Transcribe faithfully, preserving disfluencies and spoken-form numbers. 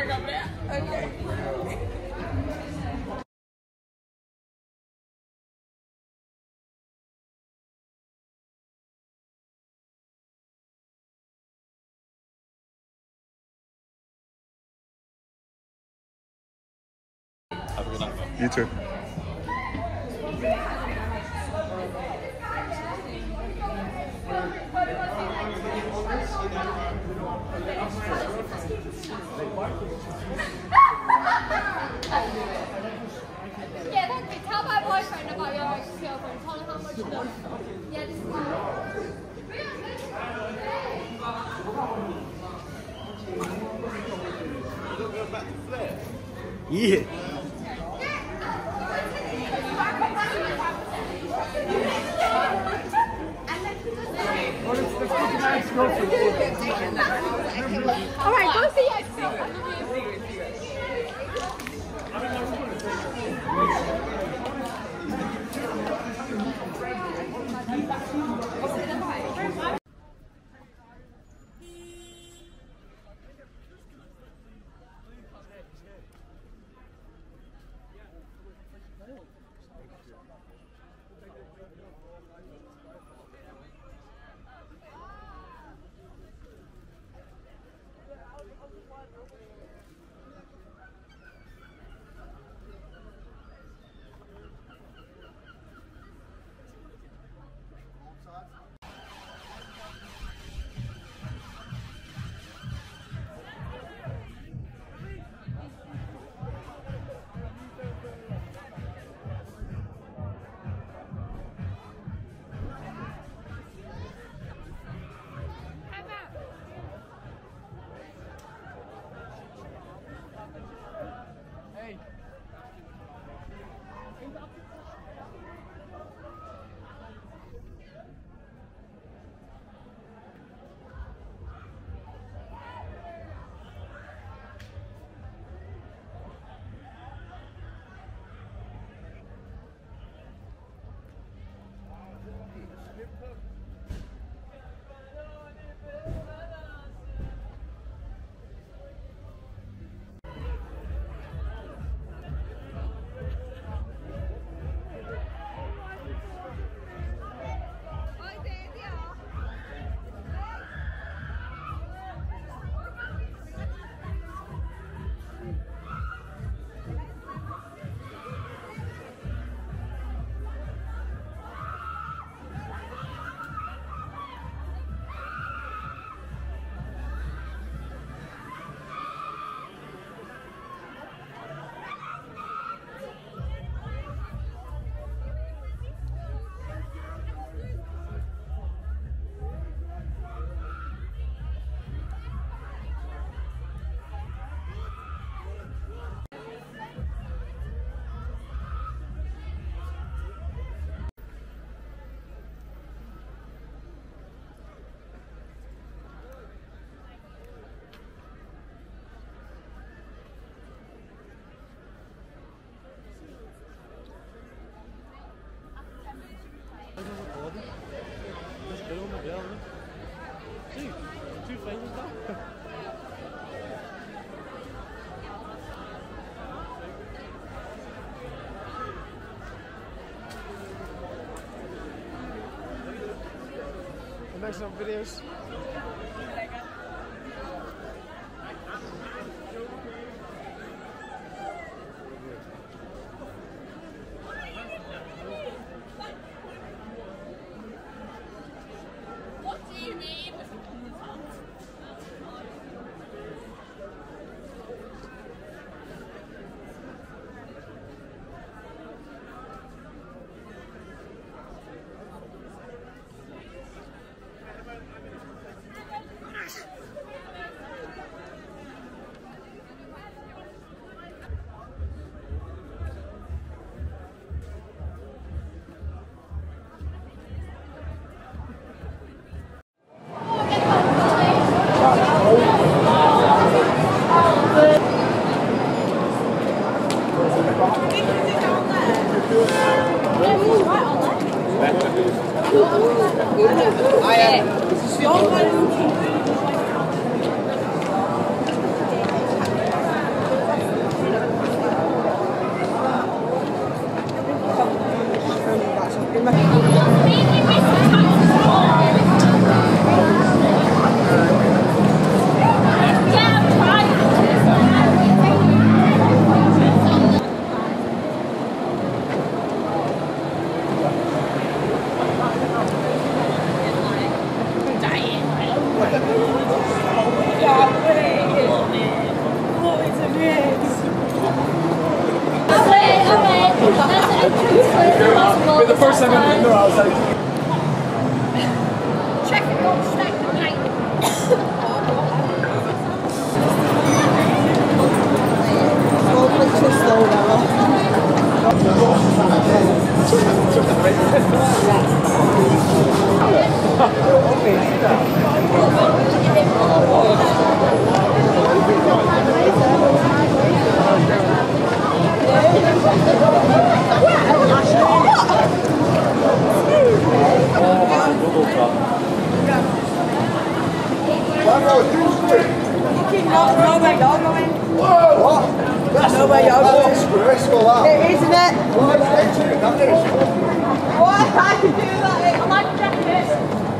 work up there. Okay. Have a good night. You too. Yeah, that's me. Tell my boyfriend about your ex-girlfriend. Tell him how much you love him. Yeah, this is Yeah. all right, go see your ex-girlfriend. Make some videos. What do you need? The first time I didn't know, I was like, check it, don't stack the night. Too slow know where y'all going? what? That's know where y'all going? disgraceful, that. It isn't it? Well, it's entering, that is. What? I can do that. I like jacket.